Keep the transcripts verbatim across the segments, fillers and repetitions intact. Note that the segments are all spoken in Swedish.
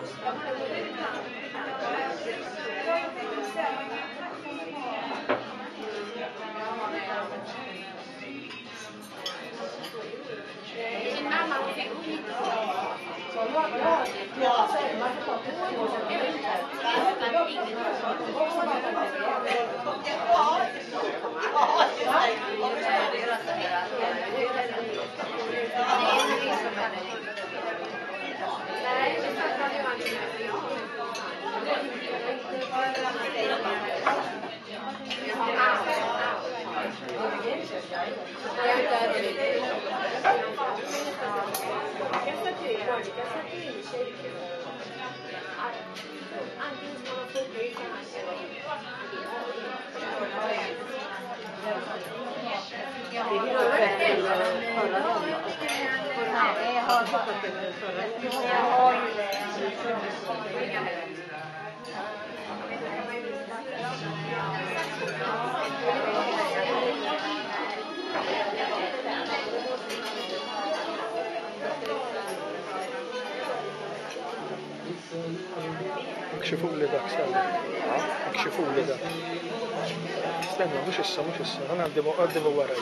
اكشفوا لي ذاك سالم اكشفوا لي ذاك استنى مش هسه مش هسه انا بدي بدي ورايا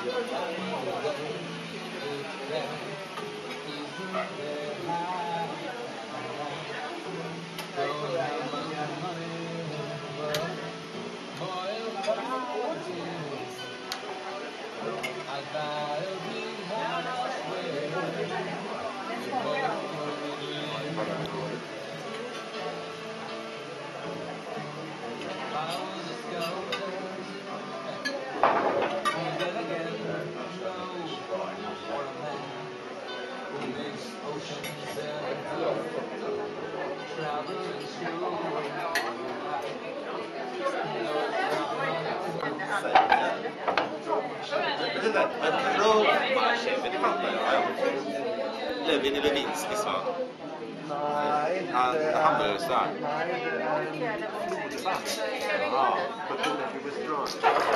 Levin eller Lewinsky sa han. Nej, Han hamnade så här. Nej, Ja, but then he was drunk.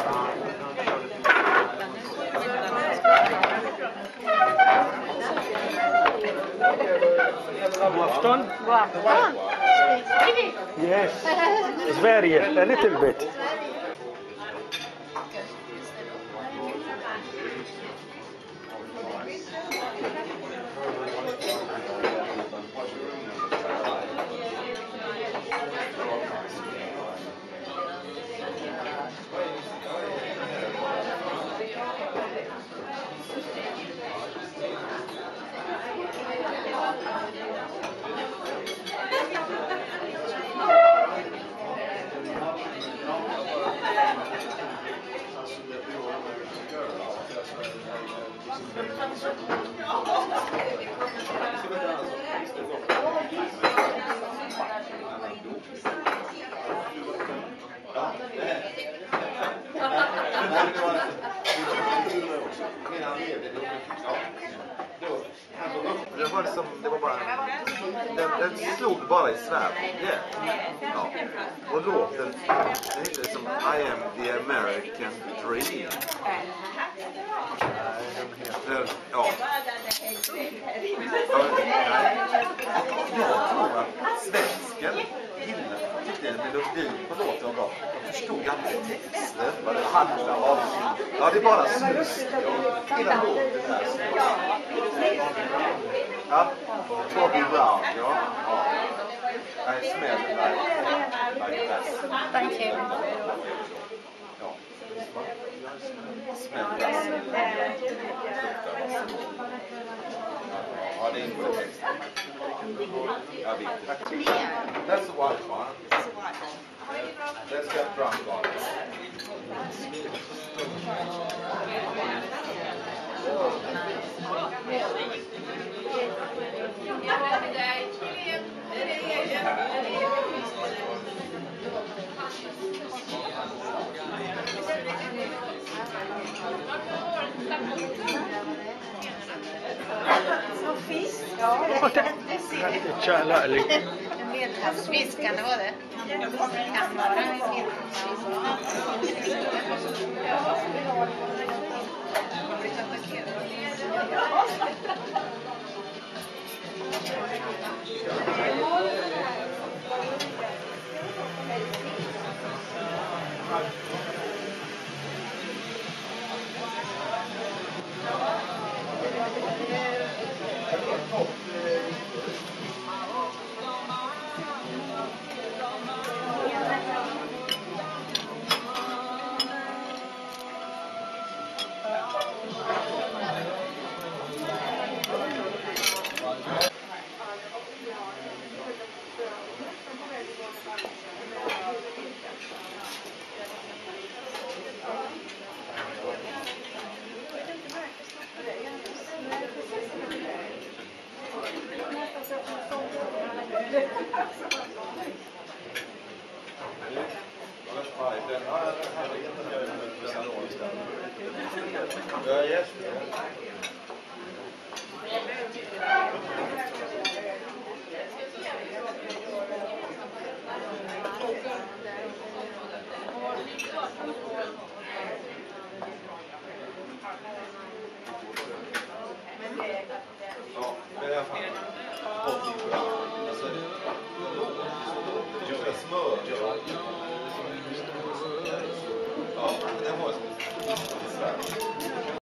God afton. God afton. Yes, Sverige, a little bit. Det var liksom, det var bara, den, den slog bara i Sverige. Yeah. Ja. Och låten, den heter liksom I am the American Dream. Den, ja. Jag tror att svensken tyckte melodin på låten var bra. Jag förstod aldrig texten, vad det handlar om. Ja, det är bara snus. Hela låten där. Ja, Bobby Brown, ja. I smell like, like that. Thank you. Ja. Smell that. Ja, det är inte texten. Ja, vi. That's the white one. Let's get drunk on it. Så fisk? Ja, Det kärla eller? en medelhavsfisk kan det vara det? Kan vara en medelhavsfisk. Ja, yes. Ja, det är i alla fall. Alltså, just det smör. Ja, det var så.